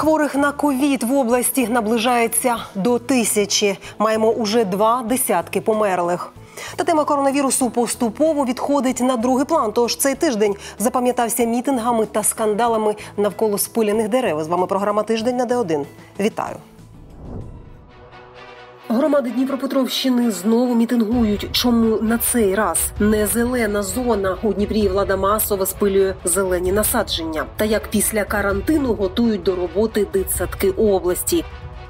Хворих на ковід в області наближається до 1000. Маємо уже 2 десятки померлих. Та тема коронавірусу поступово відходить на другий план. Тож цей тиждень запам'ятався мітингами та скандалами навколо спиляних дерев. З вами програма «Тиждень» на Д1. Вітаю! Громади Дніпропетровщини знову мітингують. Чому на цей раз не зелена зона? У Дніпрі влада масово спилює зелені насадження. Та як після карантину готують до роботи дитсадки області.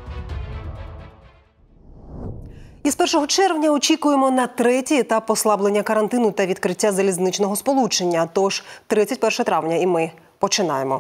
Із 1 червня очікуємо на третій етап послаблення карантину та відкриття залізничного сполучення. Тож 31 травня і ми починаємо.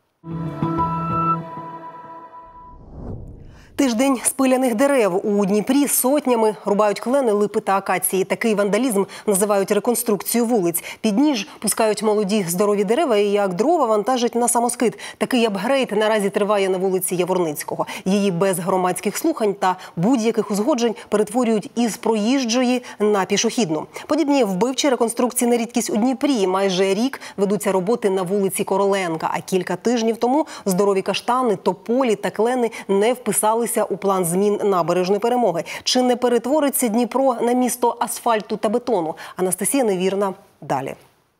Тиждень спиляних дерев. У Дніпрі сотнями рубають клени, липи та акації. Такий вандалізм називають реконструкцію вулиць. Під ніж пускають молоді здорові дерева і як дрова вантажать на самоскид. Такий апгрейд наразі триває на вулиці Яворницького. Її без громадських слухань та будь-яких узгоджень перетворюють із проїжджої на пішохідну. Подібні вбивчі реконструкції на рідкість у Дніпрі. Майже рік ведуться роботи на вулиці Короленка. А кілька тижнів тому здорові каштани, тополі та клени не вписалися у план змін набережної Перемоги. Чи не перетвориться Дніпро на місто асфальту та бетону? Анастасія Невірна далі.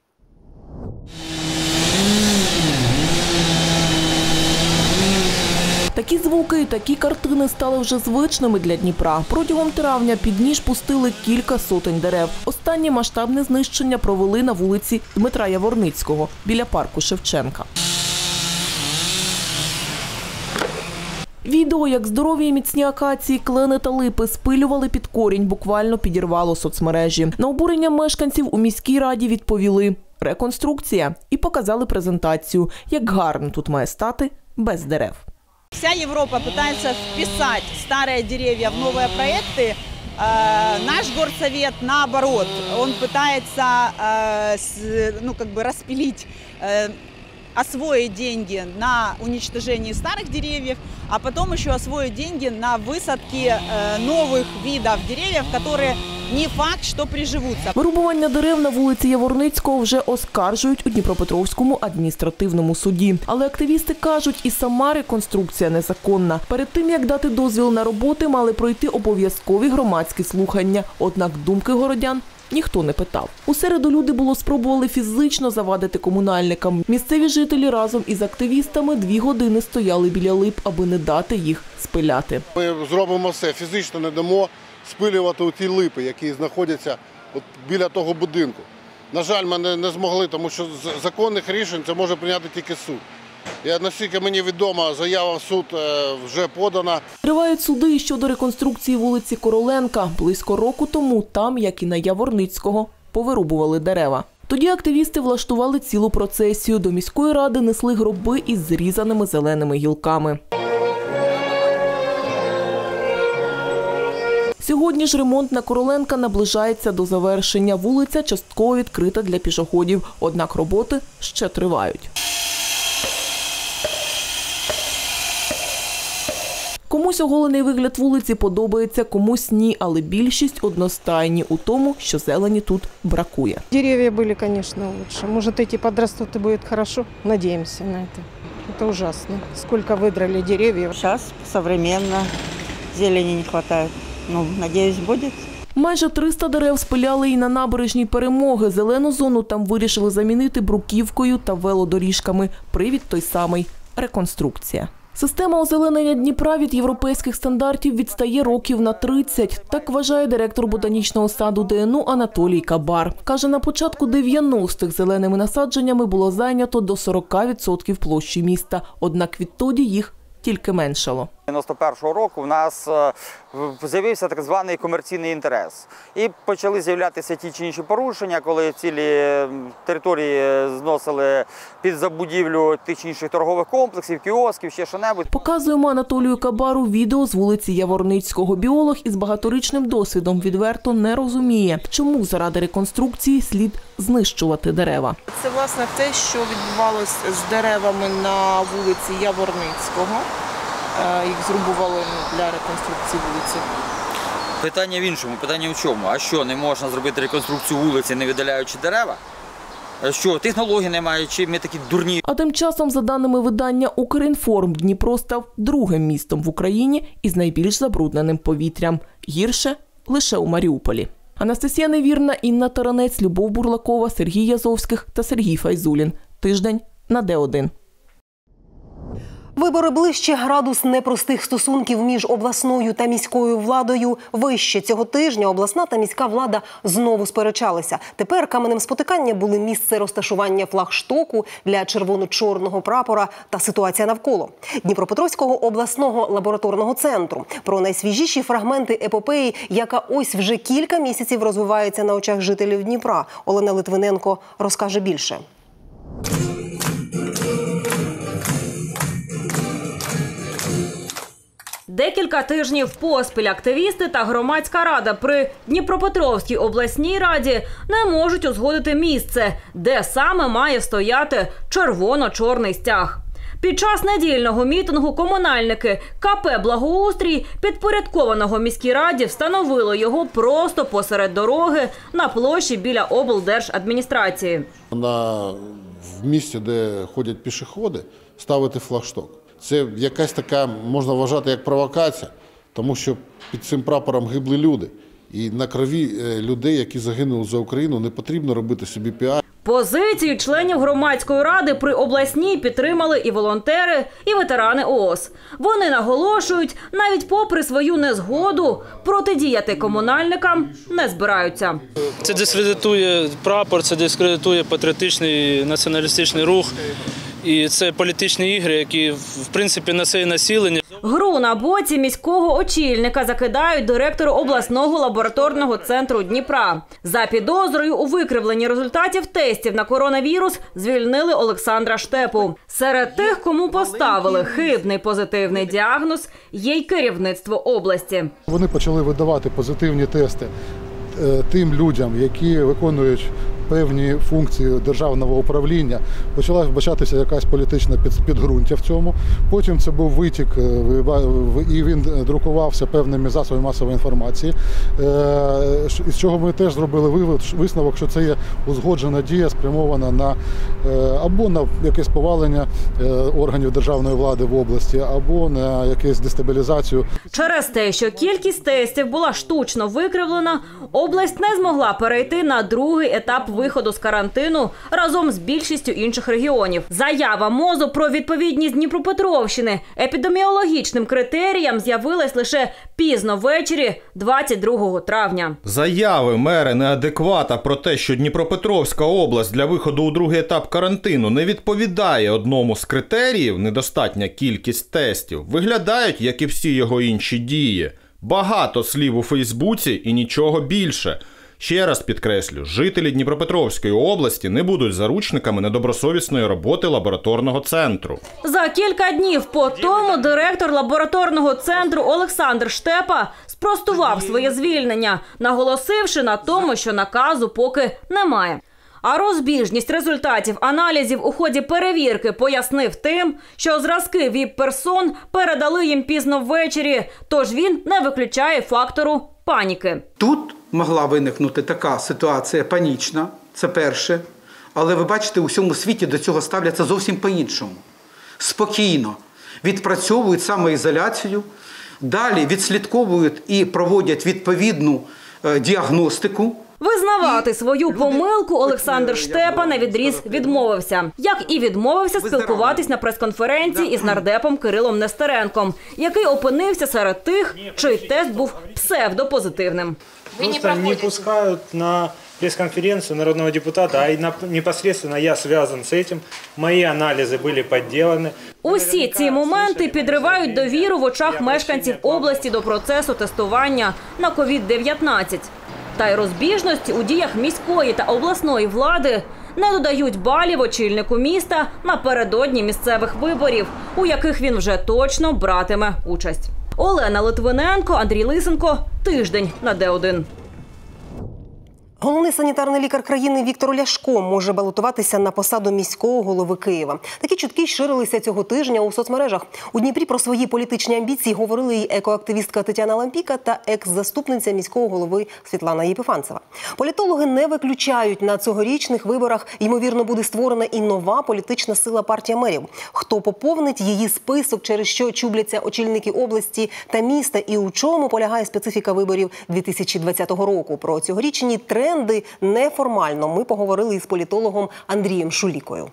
Такі звуки і такі картини стали вже звичними для Дніпра. Протягом травня під ніж пустили кілька сотень дерев. Останнє масштабне знищення провели на вулиці Дмитра Яворницького біля парку Шевченка. Відео, як здорові і міцні акації, клени та липи спилювали під корінь, буквально підірвало соцмережі. На обурення мешканців у міській раді відповіли – реконструкція. І показали презентацію, як гарно тут має стати без дерев. Вся Европа пытается вписать старые деревья в новые проекты. Наш горсовет, наоборот, он пытается распилить, освоить деньги на уничтожение старых деревьев, а потом еще освоить деньги на высадки новых видов деревьев, которые не факт, що приживуться. Вирубування дерев на вулиці Яворницького вже оскаржують у Дніпропетровському адміністративному суді. Але активісти кажуть, і сама реконструкція незаконна. Перед тим, як дати дозвіл на роботи, мали пройти обов'язкові громадські слухання. Однак думки городян ніхто не питав. У середу люди спробували фізично завадити комунальникам. Місцеві жителі разом із активістами 2 години стояли біля лип, аби не дати їх спиляти. Ми зробимо все, фізично не дамо спилювати ті липи, які знаходяться біля того будинку. На жаль, ми не змогли, тому що законних рішень це може прийняти тільки суд. І наскільки мені відомо, заява в суд вже подана. Тривають суди щодо реконструкції вулиці Короленка. Близько року тому там, як і на Яворницького, повирубували дерева. Тоді активісти влаштували цілу процесію. До міської ради несли гроби із зрізаними зеленими гілками. Сьогодні ж ремонт на Короленка наближається до завершення. Вулиця частково відкрита для пішоходів, однак роботи ще тривають. Комусь оголений вигляд вулиці подобається, комусь ні, але більшість одностайні у тому, що зелені тут бракує. Дерев'я були, звісно, краще. Може, ці підростуть і буде добре. Сподіваємося на це. Це ужасно. Скільки видрали дерев'їв. Зараз сучасно, зелені не вистачає. Надіюсь, буде. Майже 300 дерев спиляли і на набережній Перемоги. Зелену зону там вирішили замінити бруківкою та велодоріжками. Привід той самий – реконструкція. Система озеленення Дніпра від європейських стандартів відстає років на 30. Так вважає директор ботанічного саду ДНУ Анатолій Кабар. Каже, на початку 90-х зеленими насадженнями було зайнято до 40% площі міста. Однак відтоді їх тільки меншало. 91-го року в нас з'явився так званий комерційний інтерес. І почали з'являтися ті чи інші порушення, коли цілі території зносили під забудівлю тих чи інших торгових комплексів, кіосків, ще що-небудь. Показуємо Анатолію Кабару відео з вулиці Яворницького. Біолог із багаторічним досвідом відверто не розуміє, чому заради реконструкції слід знищувати дерева. Це, власне, те, що відбувалося з деревами на вулиці Яворницького. Їх зрубували для реконструкції вулиці. Питання в іншому. Питання в чому? А що, не можна зробити реконструкцію вулиці, не видаляючи дерева? що технологій немає, чи ми такі дурні. А тим часом, за даними видання «Укрінформ», Дніпро став другим містом в Україні із найбільш забрудненим повітрям. Гірше лише у Маріуполі. Анастасія Невірна, Інна Таранець, Любов Бурлакова, Сергій Язовських та Сергій Файзулін. Тиждень на Д1. Вибори ближче, градус непростих стосунків між обласною та міською владою вище. Цього тижня обласна та міська влада знову сперечалися. Тепер каменем спотикання були місце розташування флагштоку для червоно-чорного прапора та ситуація навколо. Дніпропетровського обласного лабораторного центру. Про найсвіжіші фрагменти епопеї, яка ось вже кілька місяців розвивається на очах жителів Дніпра. Олена Литвиненко розкаже більше. Декілька тижнів поспіль активісти та громадська рада при Дніпропетровській обласній раді не можуть узгодити місце, де саме має стояти червоно-чорний стяг. Під час недільного мітингу комунальники КП «Благоустрій» підпорядкованого міській раді встановили його просто посеред дороги на площі біля облдержадміністрації. В місці, де ходять пішоходи, ставити флагшток. Це якась така, можна вважати, як провокація, тому що під цим прапором гибли люди. І на крові людей, які загинули за Україну, не потрібно робити собі піар. Позицію членів громадської ради при обласній підтримали і волонтери, і ветерани ООС. Вони наголошують, навіть попри свою незгоду, протидіяти комунальникам не збираються. Це дискредитує прапор, це дискредитує патріотичний націоналістичний рух. І це політичні ігри, які, в принципі, на це і націлені. Гру на боці міського очільника закидають директору обласного лабораторного центру Дніпра. За підозрою у викривленні результатів тестів на коронавірус звільнили Олександра Штепу. Серед тих, кому поставили хибний позитивний діагноз, є й керівництво області. Вони почали видавати позитивні тести тим людям, які виконують певні функції державного управління. Почала вбачатися якась політична підґрунтя в цьому. Потім це був витік, і він друкувався певними засобами масової інформації. З чого ми теж зробили висновок, що це є узгоджена дія, спрямована на або на якесь повалення органів державної влади в області, або на якусь дестабілізацію. Через те, що кількість тестів була штучно викривлена, область не змогла перейти на другий етап виходу з карантину разом з більшістю інших регіонів. Заява МОЗу про відповідність Дніпропетровщини епідеміологічним критеріям з'явилась лише пізно ввечері 22 травня. Заяви мера неадеквата про те, що Дніпропетровська область для виходу у другий етап карантину не відповідає одному з критеріїв, недостатня кількість тестів, виглядають, як і всі його інші дії. Багато слів у Фейсбуці і нічого більше. Ще раз підкреслю, жителі Дніпропетровської області не будуть заручниками недобросовісної роботи лабораторного центру. За кілька днів по тому директор лабораторного центру Олександр Штепа спростував своє звільнення, наголосивши на тому, що наказу поки немає. А розбіжність результатів аналізів у ході перевірки пояснив тим, що зразки ВІП-персон передали їм пізно ввечері, тож він не виключає фактору паніки. Тут могла виникнути така ситуація панічна, це перше, але ви бачите, у всьому світі до цього ставляться зовсім по-іншому. Спокійно відпрацьовують самоізоляцію, далі відслідковують і проводять відповідну діагностику. Визнавати свою помилку Олександр Штепа навідріз відмовився. Як і відмовився спілкуватись на прес-конференції із нардепом Кирилом Нестеренком, який опинився серед тих, чий тест був псевдопозитивним. Просто не пускають на пресс-конференцию народного депутата, а непосредственно я зв'язаний з цим. Мої аналізи були підроблені. Усі ці моменти підривають довіру в очах мешканців області до процесу тестування на COVID-19. Та й розбіжності у діях міської та обласної влади не додають балів очільнику міста напередодні місцевих виборів, у яких він вже точно братиме участь. Олена Литвиненко, Андрій Лисенко. Тиждень на Д1. Головний санітарний лікар країни Віктор Ляшко може балотуватися на посаду міського голови Києва. Такі чутки ширилися цього тижня у соцмережах. У Дніпрі про свої політичні амбіції говорили і екоактивістка Тетяна Лампіка та екс-заступниця міського голови Світлана Єпіфанцева. Політологи не виключають, на цьогорічних виборах, ймовірно, буде створена і нова політична сила партія мерів. Хто поповнить її список, через що чубляться очільники області та міста, і у чому полягає специфіка виборів 2020 року. Про цьогорічні тренди неформально ми поговорили із політологом Андрієм Шулікою.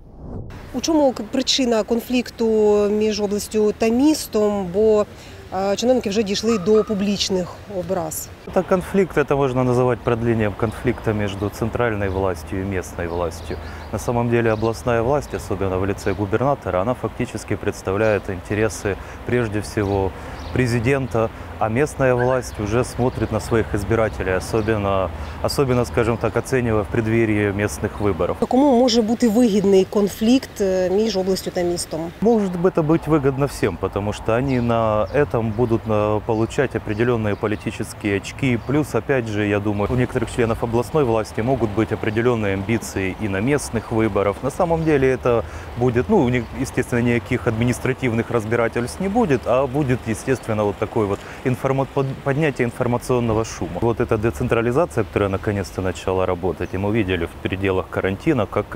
У чому причина конфлікту між областю та містом, бо чиновники вже дійшли до публічних образ? Это конфликт, это можно называть продлением конфликта между центральной властью и местной властью. На самом деле областная власть, особенно в лице губернатора, она фактически представляет интересы прежде всего президента, а местная власть уже смотрит на своих избирателей, особенно, скажем так, оценивая в преддверии местных выборов. Кому може бути вигідний конфлікт між областю та містом? Может это быть выгодно всем, потому что они на этом будут получать определенные политические очки. Плюс, опять же, я думаю, у некоторых членов областной власти могут быть определенные амбиции и на местных выборах. На самом деле это будет, естественно, никаких административных разбирательств не будет, а будет, естественно, вот такой вот поднятие информационного шума. Вот эта децентрализация, которая наконец-то начала работать, и мы видели в пределах карантина, как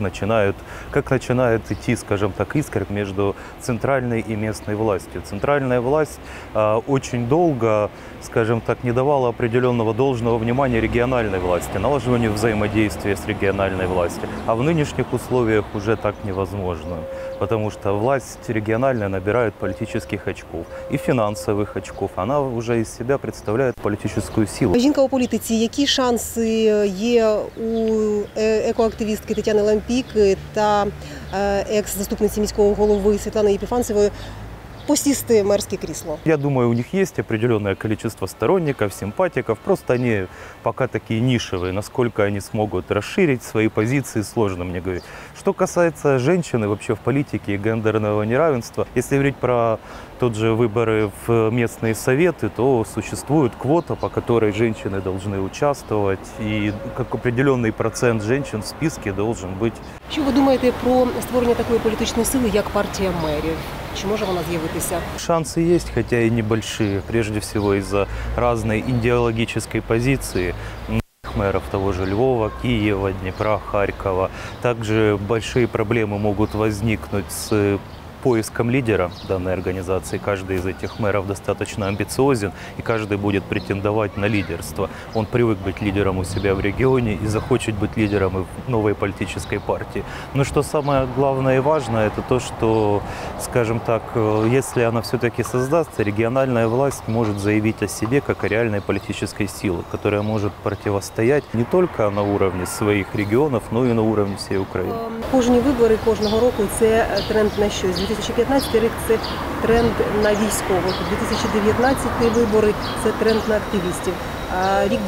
начинает идти, скажем так, искра между центральной и местной властью. Центральная власть очень долго, скажем так, не давала определенного должного внимания региональной власти, налаживанию взаимодействия с региональной властью. А в нынешних условиях уже так невозможно, потому что власть региональная набирает политических очков и финансовых очков. Она уже из себя представляет політичну силу. Жінка у політиці. Які шанси є у екоактивістки Тетяни Лампіки та екс-заступниці міського голови Світлани Єпіфанцевої посісти мэрское кресло? Я думаю, у них есть определенное количество сторонников, симпатиков. Просто они пока такие нишевые. Насколько они смогут расширить свои позиции, сложно мне говорить. Что касается женщин и вообще в политике и гендерного неравенства, если говорить про тот же выборы в местные советы, то существует квота, по которой женщины должны участвовать, и как определенный процент женщин в списке должен быть. Що ви думаєте про створення такої політичної сили, як партія мерів? Чи може вона з'явитися? Шансы есть, хотя и небольшие, прежде всего из-за разной идеологической позиции мэров того же Львова, Киева, Днепра, Харькова. Также большие проблемы могут возникнуть с поиском лидера данной организации. Каждый из этих мэров достаточно амбициозен, и каждый будет претендовать на лидерство. Он привык быть лидером у себя в регионе и захочет быть лидером и в новой политической партии. Но что самое главное и важное, это то, что, скажем так, если она все-таки создастся, региональная власть может заявить о себе как о реальной политической силе, которая может противостоять не только на уровне своих регионов, но и на уровне всей Украины. Кожні вибори кожного року – це тренд на щось. 2015 рік – це тренд на військових, 2019 вибори – це тренд на активістів, а рік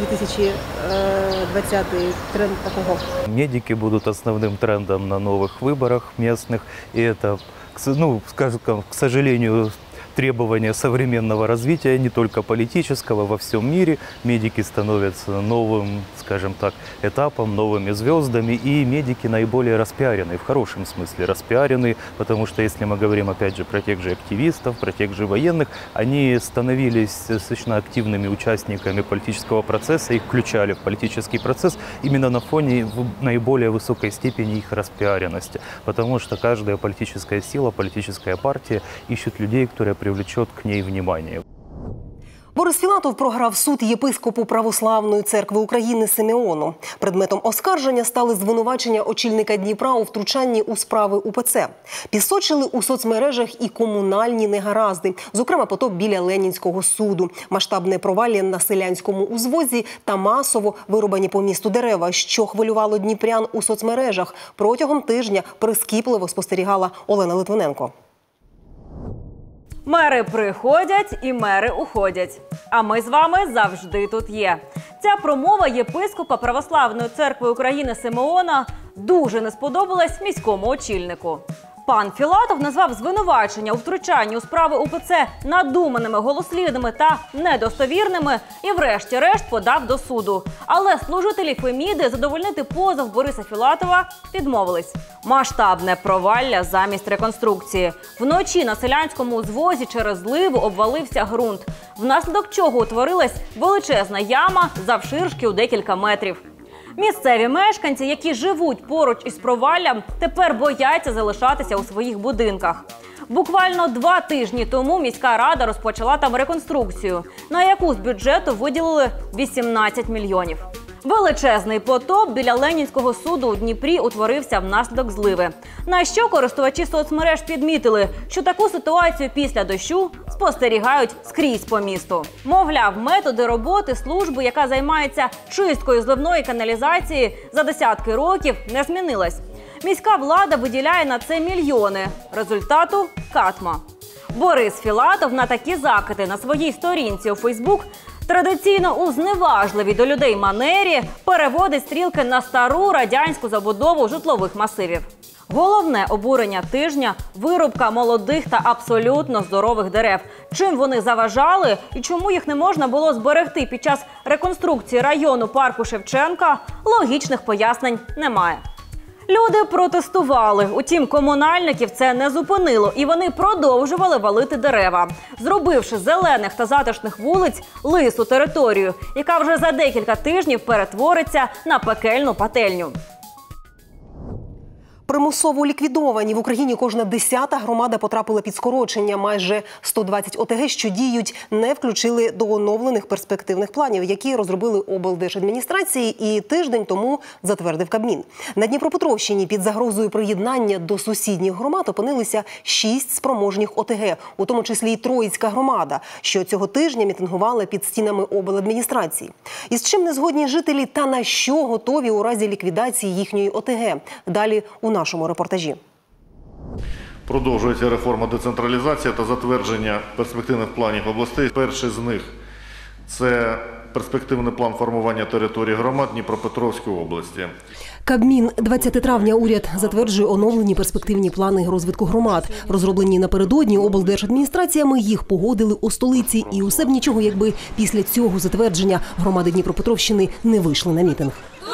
2020 – тренд такого. Медики будут основным трендом на новых выборах местных, и это, скажем, к сожалению, требования современного развития, не только политического, во всем мире. Медики становятся новым, скажем так, этапом, новыми звездами, и медики наиболее распиарены, в хорошем смысле распиарены, потому что если мы говорим, опять же, про тех же активистов, про тех же военных, они становились достаточно активными участниками политического процесса, их включали в политический процесс именно на фоне наиболее высокой степени их распиаренности, потому что каждая политическая сила, политическая партия ищет людей, которые привлечет к ней внимание. Борис Філатов програв суд єпископу Православної церкви України Симеону. Предметом оскарження стали звинувачення очільника Дніпра у втручанні у справи УПЦ. Пісочили у соцмережах і комунальні негаразди, зокрема потоп біля Ленінського суду, масштабне провалля на селянському узвозі та масово вирубані по місту дерева, що хвилювало дніпрян у соцмережах. Протягом тижня прискіпливо спостерігала Олена Литвиненко. Мери приходять і мери уходять. А ми з вами завжди тут є. Ця промова єпископа Православної церкви України Симеона дуже не сподобалась міському очільнику. Пан Філатов назвав звинувачення у втручанні у справи УПЦ надуманими, голослівними та недостовірними і врешті-решт подав до суду. Але служителі Феміди задовольнити позов Бориса Філатова відмовились. Масштабне провалля замість реконструкції. Вночі на селянському узвозі через зливу обвалився ґрунт, внаслідок чого утворилась величезна яма завширшки у декілька метрів. Місцеві мешканці, які живуть поруч із проваллям, тепер бояться залишатися у своїх будинках. Буквально 2 тижні тому міська рада розпочала там реконструкцію, на яку з бюджету виділили 18 мільйонів. Величезний потоп біля Ленінського суду у Дніпрі утворився внаслідок зливи. На що користувачі соцмереж підмітили, що таку ситуацію після дощу спостерігають скрізь по місту. Мовляв, методи роботи служби, яка займається чисткою зливної каналізації, за десятки років не змінилась. Міська влада виділяє на це мільйони. Результату – катма. Борис Філатов на такі закиди на своїй сторінці у Фейсбук традиційно у зневажливій до людей манері переводить стрілки на стару радянську забудову житлових масивів. Головне обурення тижня – вирубка молодих та абсолютно здорових дерев. Чим вони заважали і чому їх не можна було зберегти під час реконструкції району парку Шевченка – логічних пояснень немає. Люди протестували, утім комунальників це не зупинило і вони продовжували валити дерева, зробивши з зелених та затишних вулиць лису територію, яка вже за декілька тижнів перетвориться на пекельну пательню. Примусово ліквідовані. В Україні кожна 10-та громада потрапила під скорочення. Майже 120 ОТГ, що діють, не включили до оновлених перспективних планів, які розробили облдержадміністрації і тиждень тому затвердив Кабмін. На Дніпропетровщині під загрозою приєднання до сусідніх громад опинилися 6 спроможних ОТГ, у тому числі й Троїцька громада, що цього тижня мітингувала під стінами обладміністрації. Із чим не згодні жителі та на що готові у разі ліквідації їхньої ОТГ? Далі у нашому репортажі. Продовжується реформа децентралізації та затвердження перспективних планів областей. Перший з них – це перспективний план формування території громад Дніпропетровської області. Кабмін. 20 травня уряд затверджує оновлені перспективні плани розвитку громад. Розроблені напередодні облдержадміністраціями, їх погодили у столиці. І усе б нічого, якби після цього затвердження громади Дніпропетровщини не вийшли на мітинг.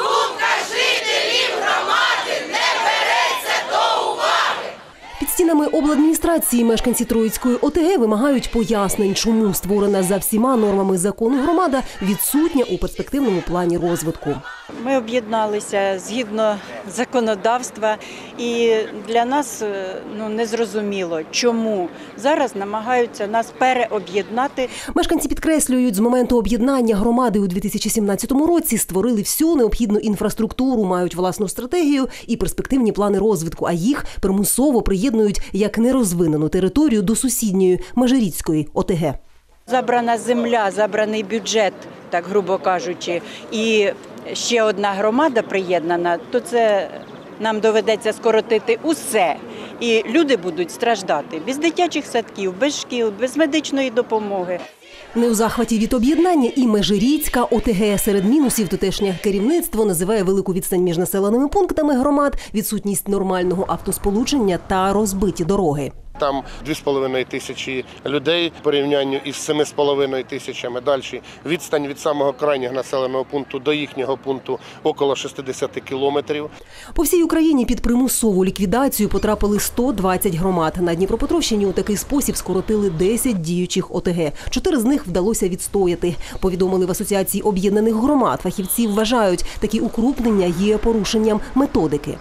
Під стінами обладміністрації мешканці Троїцької ОТГ вимагають пояснень, чому створена за всіма нормами закону громада відсутня у перспективному плані розвитку. Ми об'єдналися згідно законодавства і для нас незрозуміло, чому зараз намагаються нас переоб'єднати. Мешканці підкреслюють, з моменту об'єднання громади у 2017 році створили всю необхідну інфраструктуру, мають власну стратегію і перспективні плани розвитку, а їх примусово приєднують як нерозвинену територію до сусідньої Межиріцької ОТГ. Забрана земля, забраний бюджет, так грубо кажучи, і ще одна громада приєднана, то це нам доведеться скоротити усе. І люди будуть страждати без дитячих садків, без шкіл, без медичної допомоги. Не у захваті від об'єднання і Межиріцька ОТГ. Серед мінусів тутешнє керівництво називає велику відстань між населеними пунктами громад, відсутність нормального автосполучення та розбиті дороги. Там 2,5 тисячі людей в порівнянні із 7,5 тисячами. Далі відстань від самого крайнього населеного пункту до їхнього пункту около 60 кілометрів. По всій Україні під примусову ліквідацію потрапили 120 громад. На Дніпропетровщині у такий спосіб скоротили 10 діючих ОТГ. 4 з них вдалося відстояти. Повідомили в Асоціації об'єднаних громад. Фахівці вважають, такі укрупнення є порушенням методики.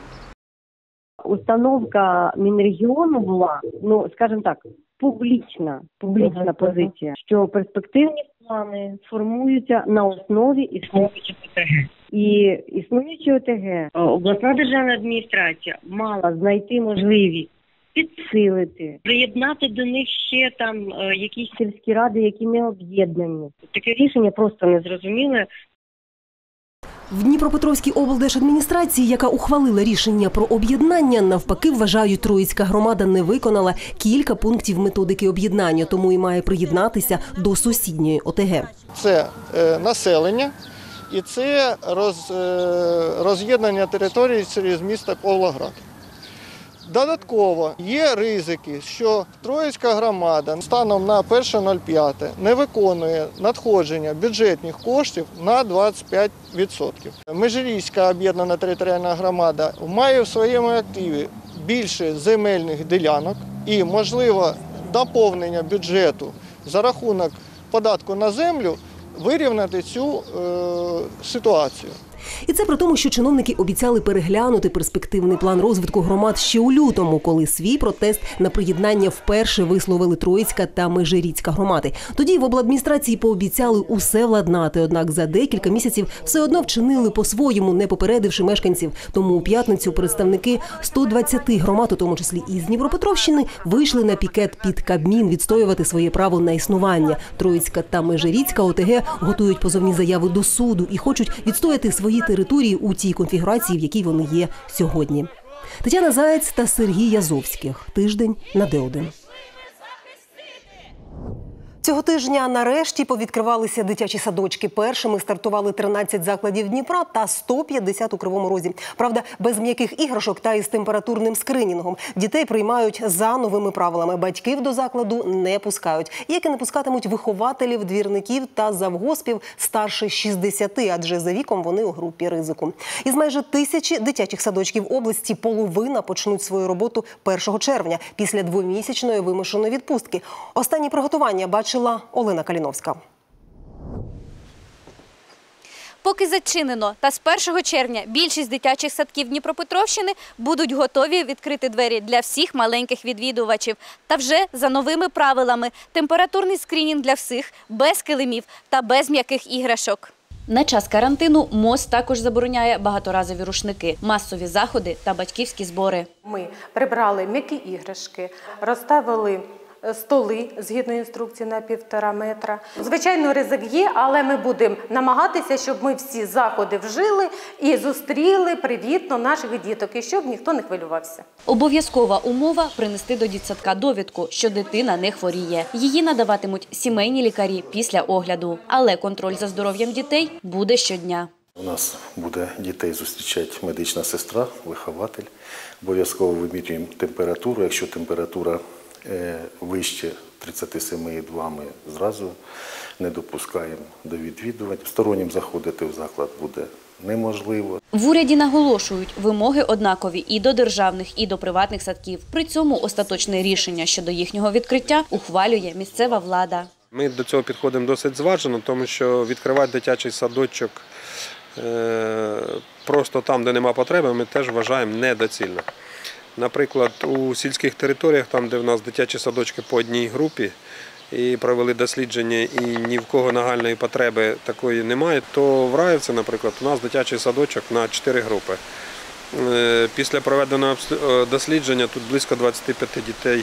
Установка Мінрегіону була, скажімо так, публічна позиція, що перспективні плани формуються на основі існуючих ОТГ. І існуючі ОТГ обласна державна адміністрація мала знайти можливість підсилити, приєднати до них ще там якісь сільські ради, які не об'єднані. Таке рішення просто незрозуміле. В Дніпропетровській облдержадміністрації, яка ухвалила рішення про об'єднання, навпаки вважають, Троїцька громада не виконала кілька пунктів методики об'єднання, тому і має приєднатися до сусідньої ОТГ. Це населення і це роз'єднання території через місто Павлоград. Додатково є ризики, що Троїцька громада станом на 1.05 не виконує надходження бюджетних коштів на 25%. Межирічська об'єднана територіальна громада має в своєму активі більше земельних ділянок і, можливо, доповнення бюджету за рахунок податку на землю вирівняти цю ситуацію. І це при тому, що чиновники обіцяли переглянути перспективний план розвитку громад ще у лютому, коли свій протест на приєднання вперше висловили Троїцька та Межирічська громади. Тоді в обладміністрації пообіцяли усе владнати, однак за декілька місяців все одно вчинили по-своєму, не попередивши мешканців. Тому у п'ятницю представники 120 громад, у тому числі і з Дніпропетровщини, вийшли на пікет під Кабмін відстоювати своє право на існування. Троїцька та Межирічська ОТГ готують позовні заяви до суду і хочуть відстояти свої території у тій конфігурації, в якій вони є сьогодні. Тетяна Заєць та Сергій Язовських. Тиждень на Д1. Цього тижня нарешті повідкривалися дитячі садочки. Першими стартували 13 закладів Дніпра та 150 у Кривому Розі. Правда, без м'яких іграшок та із температурним скринінгом. Дітей приймають за новими правилами. Батьків до закладу не пускають. Як і не пускатимуть вихователів, двірників та завгоспів старше 60, адже за віком вони у групі ризику. Із майже 1000 дитячих садочків області половина почнуть свою роботу 1 червня, після двомісячної вимушеної відпустки. Останні приготування бачила Олена Каліновська. Поки зачинено, та з 1 червня більшість дитячих садків Дніпропетровщини будуть готові відкрити двері для всіх маленьких відвідувачів. Та вже за новими правилами – температурний скринінг для всіх, без килимів та без м'яких іграшок. На час карантину МОЗ також забороняє багаторазові рушники, масові заходи та батьківські збори. Ми прибрали м'які іграшки, розставили столи згідно інструкції на 1,5 метра. Звичайно, ризик є, але ми будемо намагатися, щоб ми всі заходи вжили і зустріли привітно наших діток, і щоб ніхто не хвилювався. Обов'язкова умова – принести до дитсадка довідку, що дитина не хворіє. Її надаватимуть сімейні лікарі після огляду. Але контроль за здоров'ям дітей буде щодня. У нас буде дітей зустрічати медична сестра, вихователь. Обов'язково вимірюємо температуру. Якщо температура вище 37,2 ми зразу не допускаємо до відвідувань. Стороннім заходити в заклад буде неможливо. В уряді наголошують, вимоги однакові і до державних, і до приватних садків. При цьому остаточне рішення щодо їхнього відкриття ухвалює місцева влада. Ми до цього підходимо досить зважено, тому що відкривати дитячий садочок просто там, де нема потреби, ми теж вважаємо недоцільно. Наприклад, у сільських територіях, там, де в нас дитячі садочки по одній групі, і провели дослідження, і ні в кого нагальної потреби такої немає, то в Раївці, наприклад, у нас дитячий садочок на 4 групи. Після проведеного дослідження тут близько 25 дітей,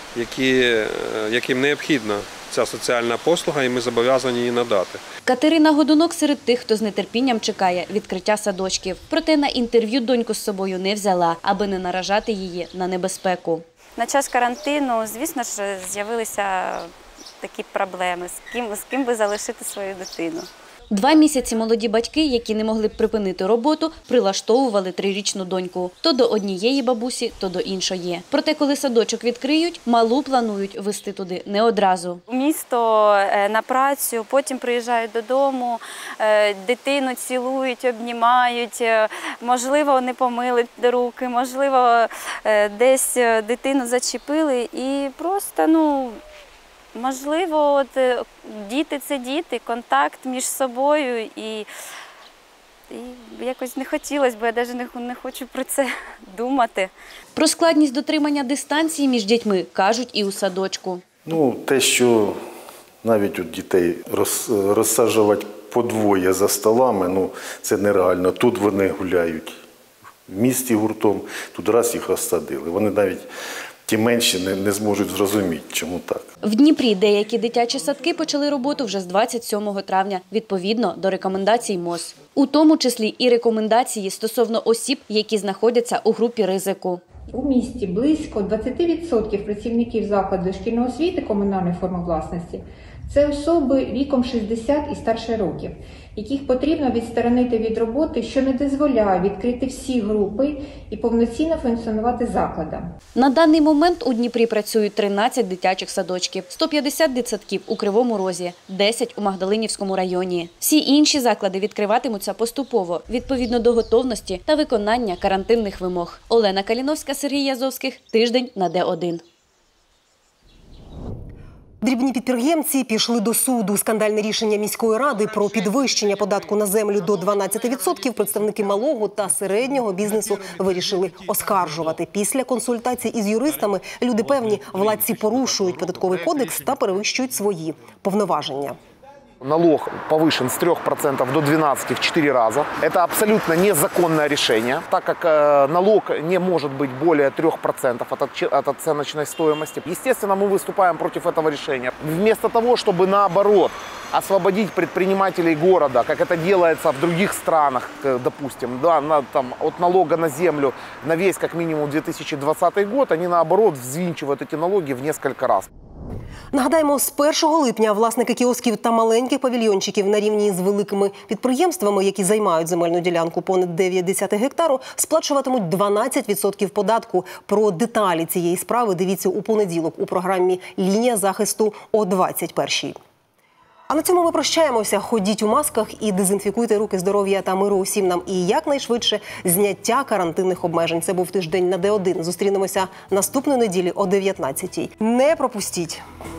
яким необхідна ця соціальна послуга, і ми зобов'язані її надати. Катерина Годунок серед тих, хто з нетерпінням чекає відкриття садочків. Проте на інтерв'ю доньку з собою не взяла, аби не наражати її на небезпеку. На час карантину, звісно ж, з'явилися такі проблеми. З ким би залишити свою дитину. 2 місяці молоді батьки, які не могли б припинити роботу, прилаштовували 3-річну доньку. То до однієї бабусі, то до іншої. Проте, коли садочок відкриють, малу планують везти туди не одразу. У місто на працю, потім приїжджають додому, дитину цілують, обнімають. Можливо, не помили руки, можливо, десь дитину зачепили і просто, можливо, діти – це діти, контакт між собою і якось не хотілося б, я навіть не хочу про це думати. Про складність дотримання дистанції між дітьми кажуть і у садочку. Те, що навіть у дітей розсаджувати по двоє за столами, це нереально. Тут вони гуляють в місті гуртом, тут раз їх розсадили. Вони навіть ті менші не зможуть зрозуміти, чому так. В Дніпрі деякі дитячі садки почали роботу вже з 27 травня, відповідно до рекомендацій МОЗ. У тому числі і рекомендації стосовно осіб, які знаходяться у групі ризику. У місті близько 20% працівників закладу дошкільної освіти комунальної форми власності – це особи віком 60 і старше років, яких потрібно відсторонити від роботи, що не дозволяє відкрити всі групи і повноцінно функціонувати закладам. На даний момент у Дніпрі працюють 13 дитячих садочків, 150 дитсадків у Кривому Розі, 10 у Магдалинівському районі. Всі інші заклади відкриватимуться поступово, відповідно до готовності та виконання карантинних вимог. Олена Каліновська, Сергій Язовських. Тиждень на Д1. Дрібні підприємці пішли до суду. Скандальне рішення міської ради про підвищення податку на землю до 12% представники малого та середнього бізнесу вирішили оскаржувати. Після консультацій із юристами люди певні, владці порушують податковий кодекс та перевищують свої повноваження. Налог повышен с 3% до 12% в 4 раза. Это абсолютно незаконное решение, так как налог не может быть более 3% от оценочной стоимости. Естественно, мы выступаем против этого решения. Вместо того, чтобы наоборот освободить предпринимателей города, как это делается в других странах, допустим, да, от налога на землю на весь как минимум 2020 год, они наоборот взвинчивают эти налоги в несколько раз. Нагадаємо, з 1 липня власники кіосків та маленьких павільйончиків на рівні з великими підприємствами, які займають земельну ділянку понад 0,9 гектару, сплачуватимуть 12% податку. Про деталі цієї справи дивіться у понеділок у програмі «Лінія захисту» о 21-й. А на цьому ми прощаємося. Ходіть у масках і дезінфікуйте руки, здоров'я та миру усім нам. І якнайшвидше зняття карантинних обмежень. Це був тиждень на Д1. Зустрінемося наступної неділі о 19-й. Не пропустіть!